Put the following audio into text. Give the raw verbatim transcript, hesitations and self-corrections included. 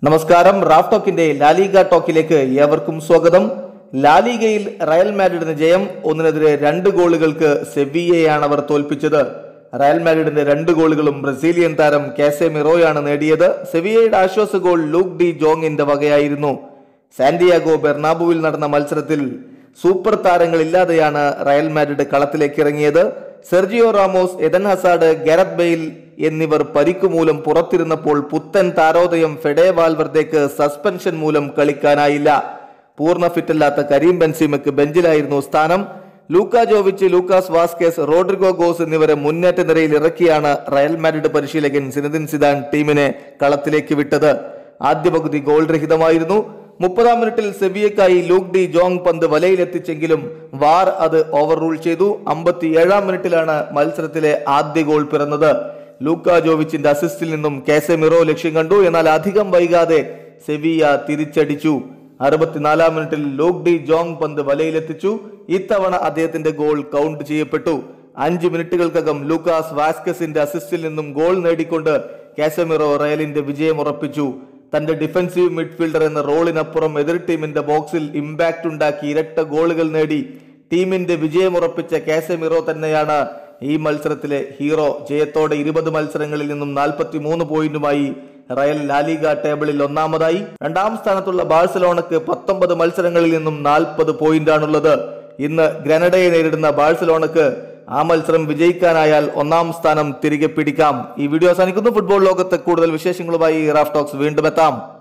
നമസ്കാരം. Raf ടോക്കിന്റെ La Liga ടോക്കിലേക്ക് ഏവർക്കും സ്വാഗതം. ലാലിഗയിൽ റയൽ മാഡ്രിഡിന് ജയം. ഒന്നിനെതിരെ രണ്ട് ഗോളുകൾക്ക് സെവിയ്യയാണ് അവർ തോൽപ്പിച്ചത്. റയൽ മാഡ്രിഡിന്റെ രണ്ട് ഗോളുകളും ബ്രസീലിയൻ താരം കാസെമിറോയാണ് നേടിയത്. സെവിയ്യയുടെ ആശ്വാസ ഗോൾ ലൂക്ക് ഡി ജോങ്ങിന്റെ വകയായിരുന്നു. സാന്റിയാഗോ ബെർണാബുവിൽ നടന്ന മത്സരത്തിൽ സൂപ്പർ താരങ്ങളില്ലാതെയാണ് റയൽ മാഡ്രിഡ് കളത്തിലേക്ക് ഇറങ്ങിയത്. Sergio Ramos, Eden Hazard, Gareth Bale എന്നിവർ പരിക്കു മൂലം പുറത്തിരുന്നപ്പോൾ പുത്തൻ താരോദയം ഫെഡെ വാൽവർദേക്ക് സസ്പെൻഷൻ മൂലം കളിക്കാനായില്ല. പൂർണ്ണ ഫിറ്റല്ലാത്ത കരീം ബെൻസിമയ്ക്ക് ബെഞ്ചിലായിരുന്നു സ്ഥാനം. Luka Jovic, Lucas Vazquez, Rodrygo Goes എന്നിവരെ മുന്നേറ്റ നിരയിൽ ഇറക്കിയാണ് റയൽ മാഡ്രിഡ് പരിശീലകൻ സിനദിൻ സിദാൻ ടീമിനെ കളത്തിലേക്ക് വിട്ടത്. ആദ്യ പകുതി ഗോൾ രഹിതമായിരുന്നു. മുപ്പതാം മിനിറ്റിൽ സെവിയ്യക്കായി ലൂക്ക് ഡി ജോങ് പന്ത് വലയിലെത്തിച്ചെങ്കിലും വാർ അത് ഓവർ റൂൾ ചെയ്തു. അമ്പത്തി ഏഴാം മിനിറ്റിലാണ് മത്സരത്തിലെ ആദ്യ ഗോൾ പിറന്നത്. ലൂക്ക ജോവിച്ചിന്റെ അസിസ്റ്റിൽ നിന്നും കാസെമിറോ ലക്ഷ്യം കണ്ടു. എന്നാൽ അധികം വൈകാതെ സെവിയ്യ തിരിച്ചടിച്ചു. അറുപത്തിനാലാം മിനിറ്റിൽ ലൂക്ക് ഡി ജോങ് പന്ത് വലയിലെത്തിച്ചു. ഇത്തവണ അദ്ദേഹത്തിന്റെ ഗോൾ കൗണ്ട് ചെയ്യപ്പെട്ടു. അഞ്ച് മിനിറ്റുകൾക്കകം ലൂക്കാസ് വാസ്കസിന്റെ അസിസ്റ്റിൽ നിന്നും ഗോൾ നേടിക്കൊണ്ട് കാസെമിറോ റയലിന്റെ വിജയം ഉറപ്പിച്ചു. തന്റെ ഡിഫൻസീവ് മിഡ്ഫീൽഡർ എന്ന റോളിനപ്പുറം എതിർ ടീമിന്റെ ബോക്സിൽ ഇമ്പാക്ട് ഉണ്ടാക്കി ഇരട്ട ഗോളുകൾ നേടി ടീമിന്റെ വിജയമുറപ്പിച്ച കാസെമിറോ തന്നെയാണ് ഈ മത്സരത്തിലെ ഹീറോ. ജയത്തോടെ ഇരുപത് മത്സരങ്ങളിൽ നിന്നും നാൽപ്പത്തി മൂന്ന് പോയിന്റുമായി റയൽ ലാലിഗ ടേബിളിൽ ഒന്നാമതായി. രണ്ടാം സ്ഥാനത്തുള്ള ബാഴ്സലോണക്ക് പത്തൊമ്പത് മത്സരങ്ങളിൽ നിന്നും നാൽപ്പത് പോയിന്റാണുള്ളത്. ഇന്ന് ഗ്രനഡയെ നേരിടുന്ന ബാഴ്സലോണക്ക് ആ മത്സരം വിജയിക്കാനായാൽ ഒന്നാം സ്ഥാനം തിരികെ പിടിക്കാം. ഈ വീഡിയോ അവസാനിക്കുന്നു. ഫുട്ബോൾ ലോകത്തെ കൂടുതൽ വിശേഷങ്ങളുമായി റാഫ് ടോക്സ് വീണ്ടും എത്താം.